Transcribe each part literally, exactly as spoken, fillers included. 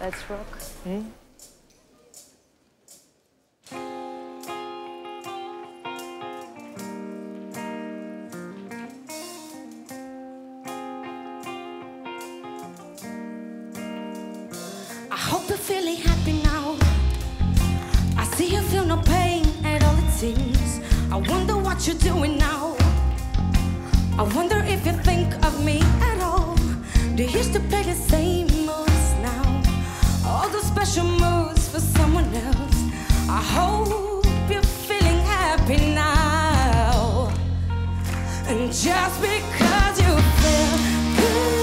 Let's rock. Hum? I hope you're feeling happy now. I see you feel no pain at all it seems. I wonder what you're doing now. I wonder if you think of me at all. Do you used to play the same moves now? All those special moves for someone else. I hope you're feeling happy now. And just because you feel good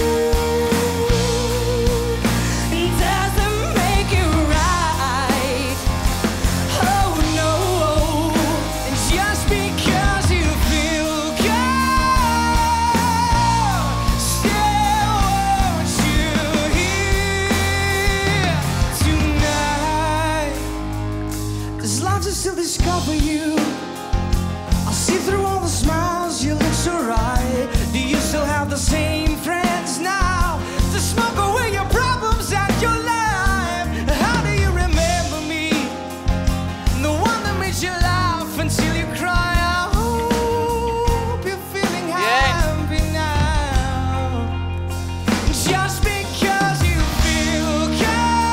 still discover you. I'll see through all the smiles, you look so right. Do you still have the same friends now to smoke away your problems and your life? How do you remember me? The one that made you laugh until you cry. I hope you're feeling happy yeah. now. Just because you feel good.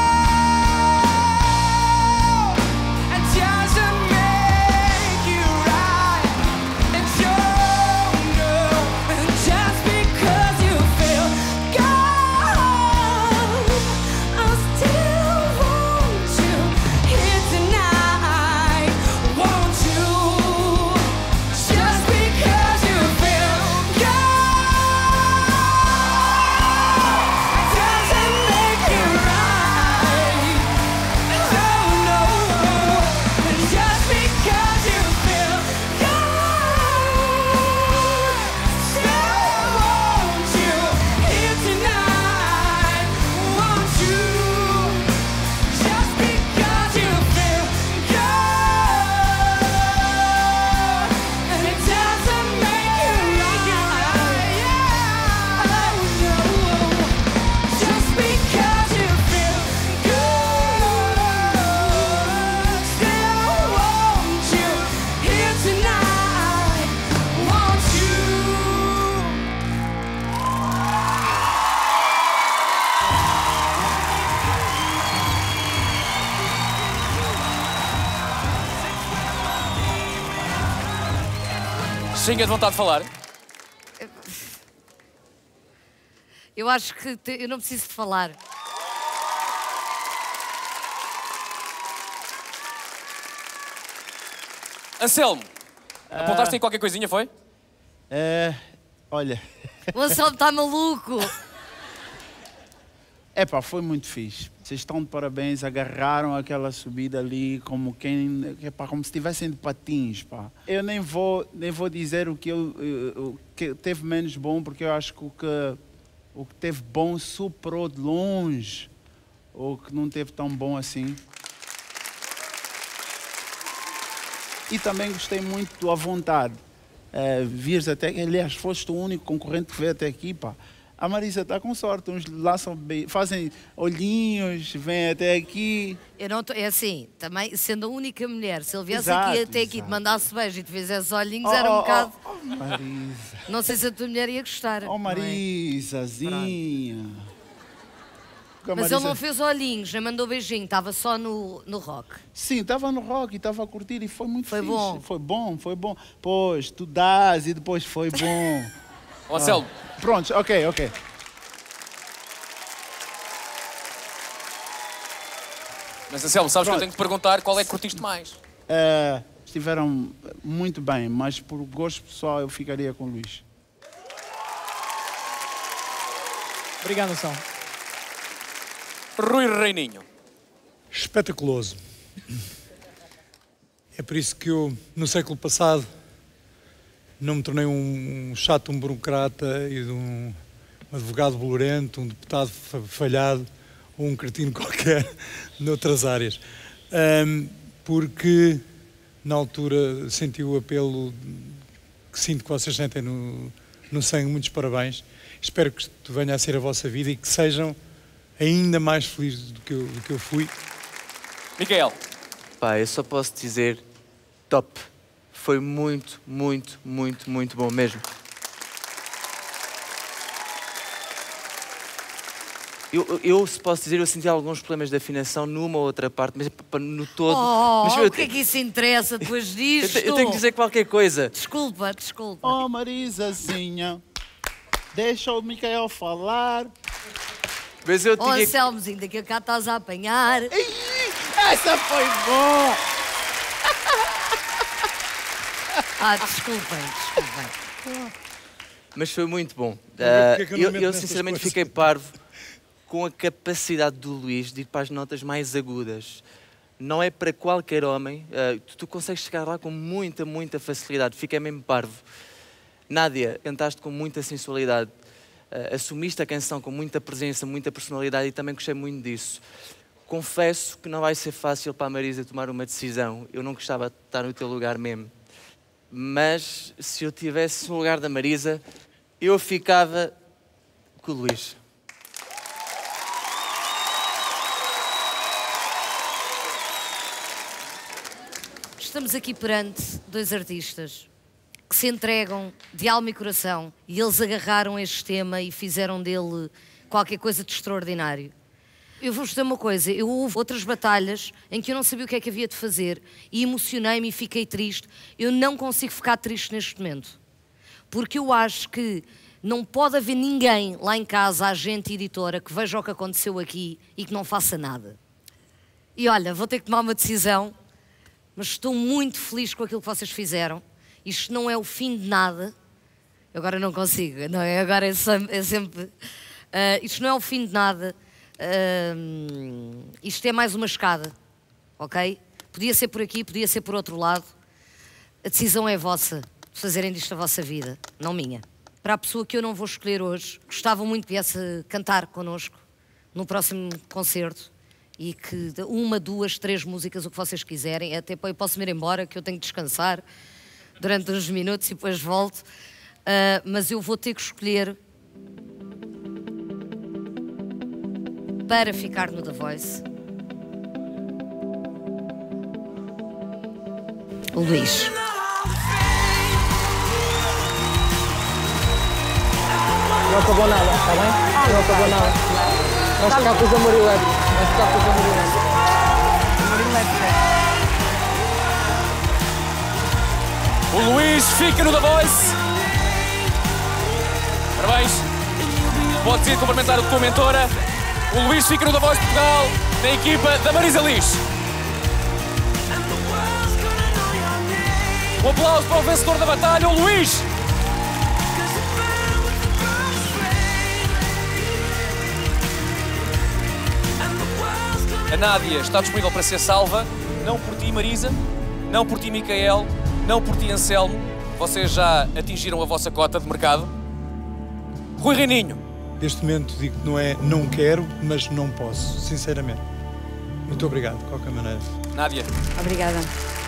Tinha de vontade de falar? Eu acho que te, eu não preciso de falar. Anselmo, ah. apontaste aí qualquer coisinha, foi? É, olha... O Anselmo está maluco. É pá, foi muito fixe. Vocês estão de parabéns, agarraram aquela subida ali como quem, epá, como se estivessem de patins, pá. Eu nem vou, nem vou dizer o que, eu, o que teve menos bom, porque eu acho que o que, o que teve bom superou de longe o que não teve tão bom assim. E também gostei muito do À Vontade. Uh, vires até, aliás, foste o único concorrente que veio até aqui, pá. A Marisa está com sorte, uns lançam, fazem olhinhos, vêm até aqui. Eu não tô, é assim, também sendo a única mulher, se ele viesse Exato, aqui até aqui, exato. te mandasse beijo e te fizesse olhinhos, Oh, era um oh, bocado... Oh, oh, Marisa. Não sei se a tua mulher ia gostar. Oh, Marisazinha. Mas Marisa... ele não fez olhinhos, nem mandou beijinho, estava só no, no rock. Sim, estava no rock e estava a curtir e foi muito foi fixe. Bom. Foi bom, foi bom. Pois, tu dás e depois foi bom. Ó, Anselmo. Ah, pronto, ok, ok. Mas, Anselmo, sabes Pronto. que eu tenho que te perguntar qual é que curtiste mais? Uh, estiveram muito bem, mas por gosto pessoal eu ficaria com o Luís. Obrigado, Anselmo. Rui Reininho. Espetaculoso. É por isso que eu, no século passado, não me tornei um chato, um burocrata e de um advogado bolorento, um deputado falhado ou um cretino qualquer noutras áreas. Um, porque, na altura, senti o apelo que sinto que vocês sentem no, no sangue. Muitos parabéns. Espero que isto venha a ser a vossa vida e que sejam ainda mais feliz do que eu, do que eu fui. Micael. Pá, eu só posso dizer top. Foi muito, muito, muito, muito bom mesmo. Eu, eu, se posso dizer, eu senti alguns problemas de afinação numa ou outra parte, mas no todo... Oh, mas, o eu, que é que isso interessa depois disto? Eu, eu tenho que dizer qualquer coisa. Desculpa, desculpa. Oh, Marisazinha, deixa o Micael falar. Mas eu oh, tinha... Anselmozinho, daqui a cá estás a apanhar. Essa foi boa! Ah, desculpem, desculpem. Mas foi muito bom. Uh, que eu, eu, eu sinceramente coisas? fiquei parvo com a capacidade do Luís de ir para as notas mais agudas. Não é para qualquer homem. Uh, tu, tu consegues chegar lá com muita, muita facilidade. Fiquei mesmo parvo. Nádia, cantaste com muita sensualidade. Uh, assumiste a canção com muita presença, muita personalidade e também gostei muito disso. Confesso que não vai ser fácil para a Marisa tomar uma decisão. Eu não gostava de estar no teu lugar mesmo. Mas se eu tivesse no lugar da Marisa, eu ficava com o Luís. Estamos aqui perante dois artistas que se entregam de alma e coração e eles agarraram este tema e fizeram dele qualquer coisa de extraordinário. Eu vou-vos dizer uma coisa, eu houve outras batalhas em que eu não sabia o que é que havia de fazer e emocionei-me e fiquei triste. Eu não consigo ficar triste neste momento, porque eu acho que não pode haver ninguém lá em casa, agente e editora, que veja o que aconteceu aqui e que não faça nada. E olha, vou ter que tomar uma decisão, mas estou muito feliz com aquilo que vocês fizeram. Isto não é o fim de nada. Agora não consigo, não é? Agora é sempre... É sempre uh, isto não é o fim de nada. Uh, isto é mais uma escada, ok? Podia ser por aqui, podia ser por outro lado. A decisão é vossa, de fazerem disto a vossa vida, não minha. Para a pessoa que eu não vou escolher hoje, gostava muito que viesse cantar connosco no próximo concerto e que uma, duas, três músicas, o que vocês quiserem, até eu posso me ir embora, que eu tenho que descansar durante uns minutos e depois volto, uh, mas eu vou ter que escolher para ficar no The Voice o Luís. Não acabou nada, está bem? Ah, não acabou nada. Vamos ficar com os amoriletes. Vamos ficar com os amoriletes. O Luís fica no The Voice. Parabéns. Podes ir cumprimentar a tua mentora. O Luís fica no The Voice Portugal, na equipa da Marisa Liz. Um aplauso para o vencedor da batalha, o Luís. A Nádia está disponível para ser salva, não por ti, Marisa, não por ti, Micael, não por ti, Anselmo. Vocês já atingiram a vossa cota de mercado. Rui Reininho. Neste momento digo que não é não quero, mas não posso, sinceramente. Muito obrigado, de qualquer maneira. Nádia. Obrigada.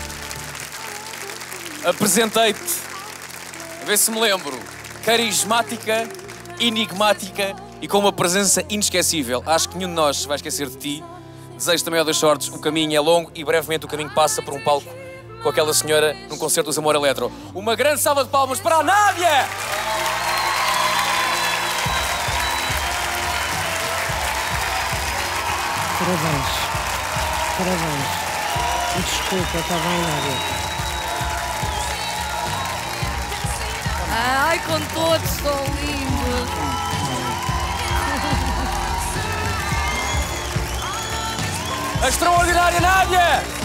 Apresentei-te, a ver se me lembro, carismática, enigmática e com uma presença inesquecível. Acho que nenhum de nós vai esquecer de ti. Desejo-te a maior das sortes, o caminho é longo e brevemente o caminho passa por um palco com aquela senhora num concerto dos Amor Eletro. Uma grande salva de palmas para a Nádia! Parabéns. Parabéns. E desculpa, está bem, Nádia. Ai, com todos, são lindos. A extraordinária Nádia!